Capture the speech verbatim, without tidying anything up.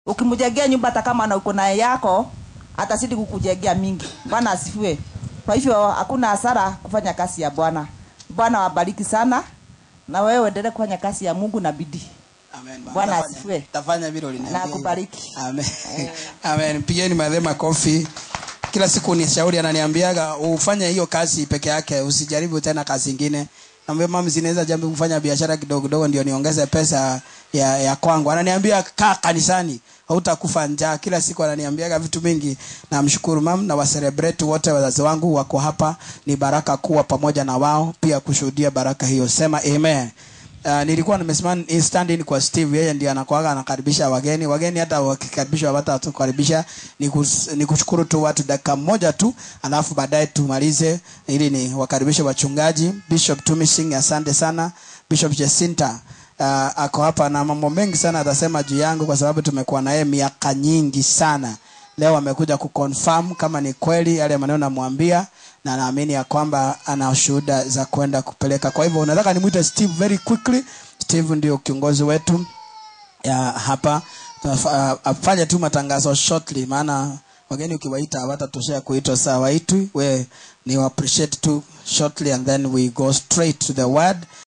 Ukimjengea nyumba hata kama na uko na yako, atazidi kukujengea mingi. Bwana asifiwe. Kwa hivyo hakuna hasara kufanya kazi ya Bwana. Bwana wabariki sana. Na wewe endelee kufanya kazi ya Mungu na bidii. Amen. Bwana asifiwe. Tafanya vile uliniambia. Na kubariki. Amen. Amen. Pigeni madhema kofi. Kila siku ni shauri ananiambiaga ufanye hiyo kazi peke yake, usijaribu tena kazi nyingine. Naambia mama zinaweza jambo kufanya biashara kidogo kidogo ndio niongeze pesa ya ya kwangu. Ananiambia kaa kanisani, hautakufa njaa. Kila siku ananiambiaga vitu mingi. Namshukuru mama na wa celebrate wote wazazi wangu wako hapa. Ni baraka kuwa pamoja na wao, pia kushuhudia baraka hiyo. Sema amen. Uh, nilikuwa nimesimama stand in kwa Steve, yeye ndiye anakuaga anakaribisha wageni. Wageni hata wakikaribishwa hata tukaribisha, ni kushukuru tu watu dakika moja tu, alafu baadaye tumalize ili ni wakaribishe wachungaji. Bishop Tumising, asante sana. Bishop Jacinta uh, ako hapa na mambo mengi sana atasema juu yangu kwa sababu tumekuwa naye miaka nyingi sana. Leo amekuja kuconfirm kama ni kweli yale maneno namwambia, na naamini ya kwamba ana shuhuda za kwenda kupeleka. Kwa hivyo unataka nimuite Steve very quickly. Steve ndio kiongozi wetu ya hapa. Afanye tu matangazo shortly, maana wageni ukiwaita hawatatoshea kuitwa saa waitwi. We ni appreciate tu shortly and then we go straight to the word.